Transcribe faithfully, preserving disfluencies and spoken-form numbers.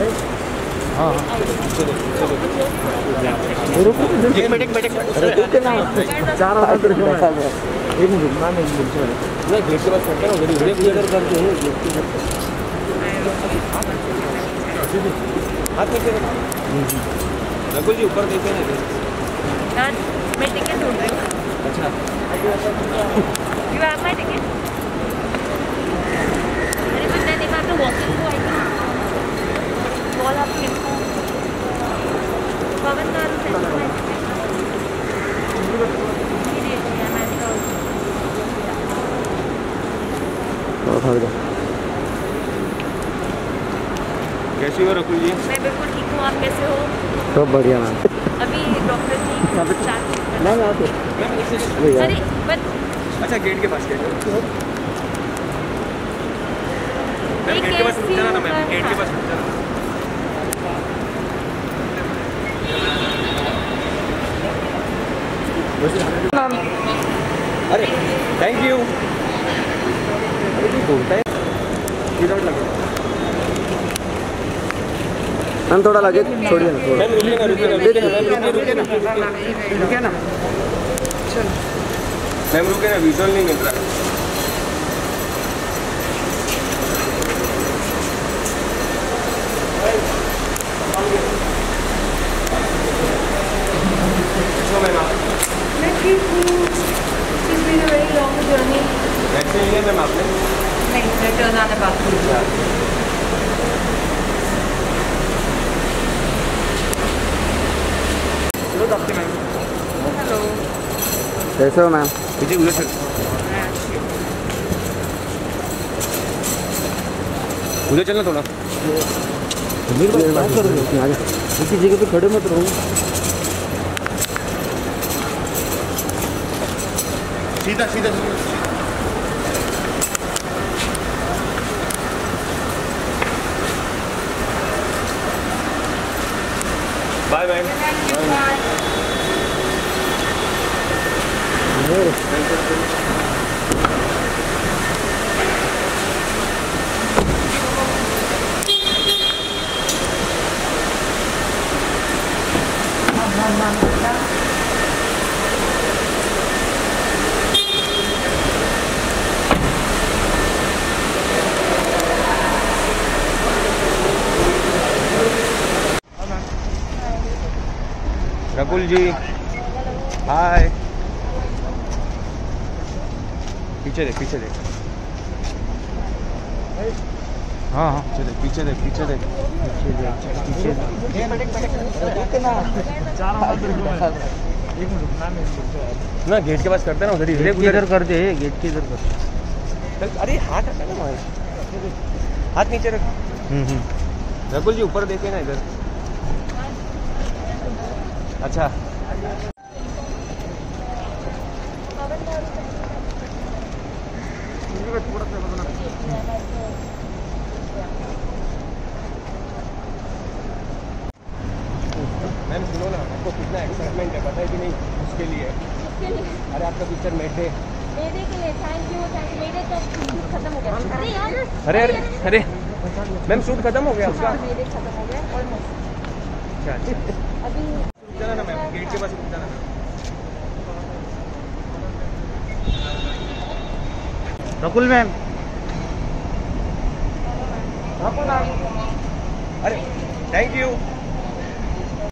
हाँ चार एक मिनट ना नहीं गेट के पास करते ना इधर करते हैं हाथ नीचे रघुल जी ऊपर देखे ना मैं टिकट ढूंढ रही हूँ। अच्छा यू हैव माय टिकट। अरे बट मैंने कहा तो वॉकिंग को आई थी कॉल आप किसको पवन का रुक है कैसी हो रकुल जी? मैं बिल्कुल ठीक हूँ, आप कैसे हो? सब बढ़िया मैम। अभी डॉक्टर जी मैम यहाँ पे अरे बट अच्छा गेट के पास गेट गेट के पास रुक जाना ना मैम, गेट के पास रुक जाना। अरे थैंक यू। अरे नहीं बोलता है विदाउट लगे मैम थोड़ा लगे छोड़िए ना थोड़ा रुकिए ना रुकिए ना रुकिए ना रुकिए ना चल मैम रुके ना विजुअल नहीं मिल रहा। मैं ठीक हूँ। It's been a very long journey. वैसे ही है मैम आपने नहीं रिटर्न आने बात चलो दफ्ते मैम। हेलो कैसे हो मैम? पीछे उधर चल उधर चलना थोड़ा किसी जगह पे खड़े मत रहो। सीधा सीधा bye ma'am. Rakul ji hi. पीछे देख पीछे देख हाँ हाँ पीछे देख पीछे देख पीछे देख पीछे देख ना गेट के पास करते ना उधर ही इधर करते हैं गेट के इधर करते। अरे हाथ हटा ना हाथ नीचे रख। रकुल जी ऊपर देखे ना इधर। अच्छा मैम सुनो ना आपको कितना एक्साइटमेंट है पता है कि नहीं उसके लिए। अरे आपका पिक्चर मेटे मेरे के लिए थैंक यू थैंक यू। मेरे तो शूट खत्म हो गया। अरे यार अरे अरे अरे मैम शूट खत्म हो गया उसका। मेरे खत्म हो गया ऑलमोस्ट। अच्छा अभी रुक जाना ना मैम गेट के पास रुक जाना ना। रकुल मैम रकुल मैम अरे थैंक यू।